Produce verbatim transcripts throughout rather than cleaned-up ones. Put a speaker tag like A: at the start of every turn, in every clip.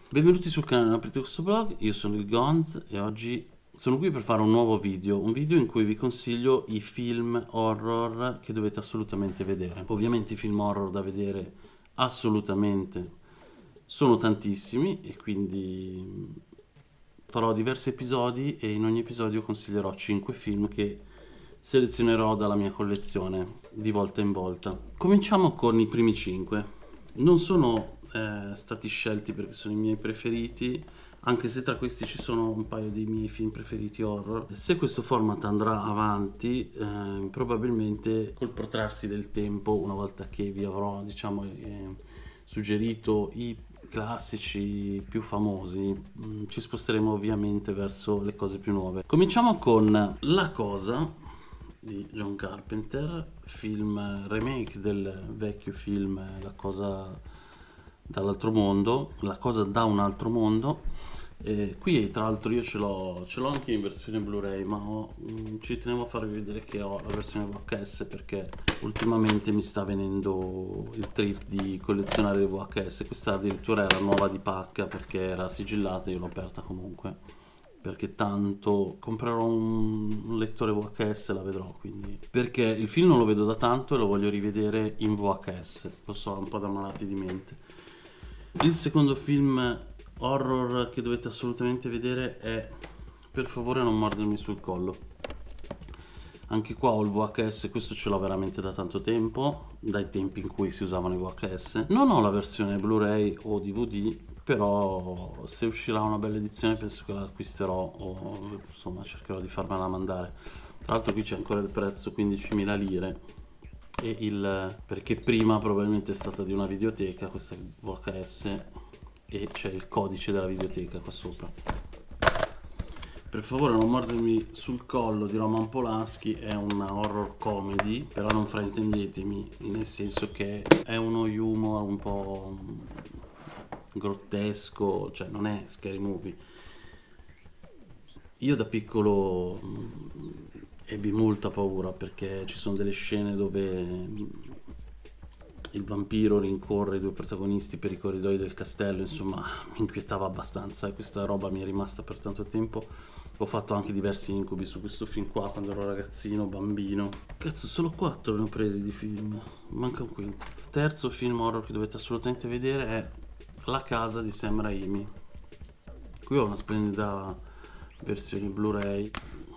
A: Benvenuti sul canale Aprite questo blog, io sono il Gonz e oggi sono qui per fare un nuovo video, un video in cui vi consiglio i film horror che dovete assolutamente vedere. Ovviamente i film horror da vedere assolutamente sono tantissimi e quindi farò diversi episodi e in ogni episodio consiglierò cinque film che selezionerò dalla mia collezione di volta in volta. Cominciamo con i primi cinque. Non sono eh, stati scelti perché sono i miei preferiti, anche se tra questi ci sono un paio dei miei film preferiti horror. Se questo format andrà avanti, eh, probabilmente col protrarsi del tempo, una volta che vi avrò, diciamo, eh, suggerito i classici più famosi, mh, ci sposteremo ovviamente verso le cose più nuove. Cominciamo con La Cosa di John Carpenter, film remake del vecchio film La Cosa dall'altro mondo, La Cosa da un altro mondo. Eh, qui tra l'altro io ce l'ho, ce l'ho anche in versione Blu-ray, ma ho, mh, ci tenevo a farvi vedere che ho la versione V H S perché ultimamente mi sta venendo il trip di collezionare le V H S. Questa addirittura era nuova di pacca perché era sigillata, io l'ho aperta comunque perché tanto comprerò un, un lettore V H S e la vedrò, quindi perché il film non lo vedo da tanto e lo voglio rivedere in V H S, lo so, un po' da malati di mente. Il secondo film horror che dovete assolutamente vedere è Per favore non mordermi sul collo. Anche qua ho il V H S, questo ce l'ho veramente da tanto tempo, dai tempi in cui si usavano i V H S. Non ho la versione Blu-ray o D V D, però se uscirà una bella edizione penso che la acquisterò o insomma cercherò di farmela mandare. Tra l'altro qui c'è ancora il prezzo, quindicimila lire. E il, perché prima probabilmente è stata di una videoteca questa V H S e c'è il codice della videoteca qua sopra. Per favore non mordermi sul collo di Roman Polanski è una horror comedy, però non fraintendetemi, nel senso che è uno humor un po' grottesco, cioè non è scary movie. Io da piccolo ebbi molta paura perché ci sono delle scene dove il vampiro rincorre i due protagonisti per i corridoi del castello, insomma mi inquietava abbastanza e questa roba mi è rimasta per tanto tempo. Ho fatto anche diversi incubi su questo film qua quando ero ragazzino, bambino. Cazzo, solo quattro ne ho presi di film, manca un quinto. Terzo film horror che dovete assolutamente vedere è La Casa di Sam Raimi. Qui ho una splendida versione Blu-ray.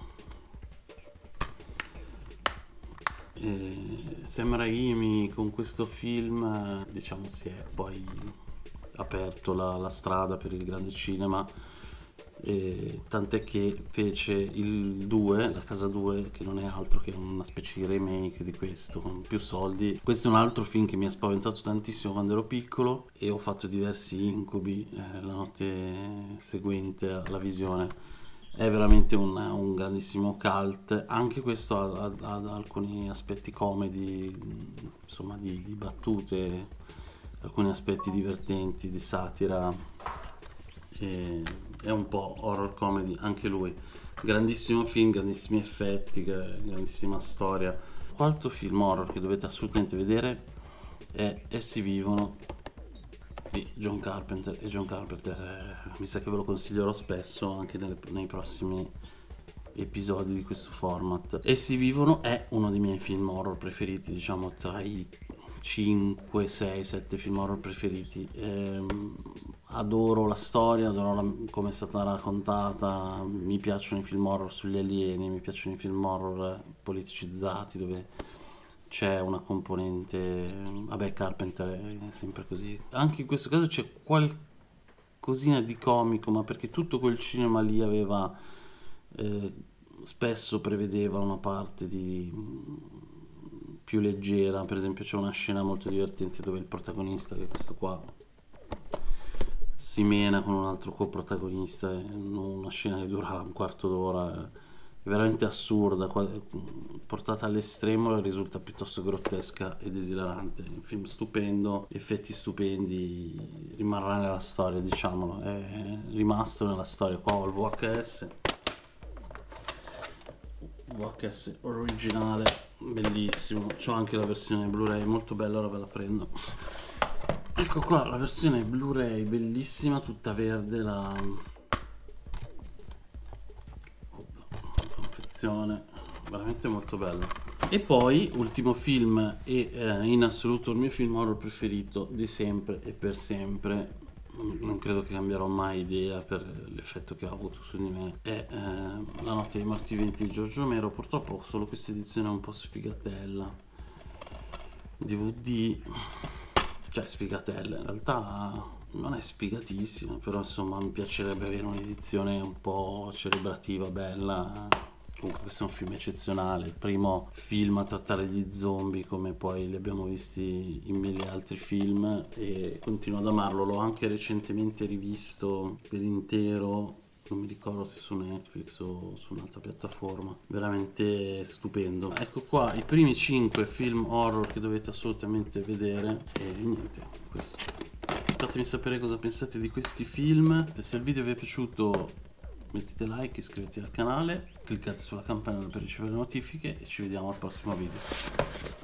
A: E Sam Raimi con questo film, diciamo, si è poi aperto la, la strada per il grande cinema, e tant'è che fece il due, La Casa due, che non è altro che una specie di remake di questo con più soldi. Questo è un altro film che mi ha spaventato tantissimo quando ero piccolo e ho fatto diversi incubi eh, la notte seguente alla visione. È veramente un, un grandissimo cult, anche questo ha, ha- ha alcuni aspetti comedy, insomma di, di battute, alcuni aspetti divertenti, di satira, e è un po' horror comedy anche lui. Grandissimo film, grandissimi effetti, gra- grandissima storia. Quarto film horror che dovete assolutamente vedere è Essi vivono di John Carpenter, e John Carpenter eh, mi sa che ve lo consiglierò spesso anche nelle- nei prossimi episodi di questo format. Essi vivono è uno dei miei film horror preferiti, diciamo tra i cinque, sei, sette film horror preferiti. Ehm, adoro la storia, adoro la- come è stata raccontata, mi piacciono i film horror sugli alieni, mi piacciono i film horror eh, politicizzati dove c'è una componente, vabbè, Carpenter è sempre così. Anche in questo caso c'è qualcosina di comico, ma perché tutto quel cinema lì aveva, eh, spesso prevedeva una parte di più leggera. Per esempio c'è una scena molto divertente dove il protagonista, che è questo qua, si mena con un altro coprotagonista, è una scena che dura un quarto d'ora, è veramente assurda, qua- portata all'estremo risulta piuttosto grottesca ed esilarante. Un film stupendo, effetti stupendi, rimarrà nella storia, diciamolo, è rimasto nella storia. Qua ho il V H S, V H S originale, bellissimo, c'ho anche la versione Blu-ray molto bella, ora ve la prendo. Ecco qua la versione Blu-ray, bellissima, tutta verde, la confezione, veramente molto bella. E poi, ultimo film e eh, in assoluto il mio film horror preferito di sempre e per sempre, non credo che cambierò mai idea per l'effetto che ha avuto su di me, è eh, La notte dei morti viventi di Giorgio Romero. Purtroppo ho solo questa edizione un po' sfigatella, D V D, cioè sfigatella, in realtà non è sfigatissima, però insomma mi piacerebbe avere un'edizione un po' celebrativa, bella. Comunque questo è un film eccezionale, il primo film a trattare gli zombie come poi li abbiamo visti in mille altri film, e continuo ad amarlo. L'ho anche recentemente rivisto per intero, non mi ricordo se su Netflix o su un'altra piattaforma, veramente stupendo. Ecco qua i primi cinque film horror che dovete assolutamente vedere, e niente, questo. Fatemi sapere cosa pensate di questi film. Se il video vi è piaciuto mettete like, iscrivetevi al canale, cliccate sulla campanella per ricevere notifiche e ci vediamo al prossimo video.